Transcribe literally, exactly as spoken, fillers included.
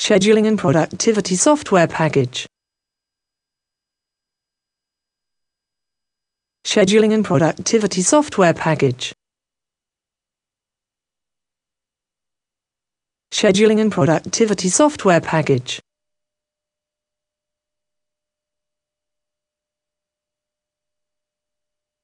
Scheduling and productivity software package. Scheduling and productivity software package. Scheduling and productivity software package.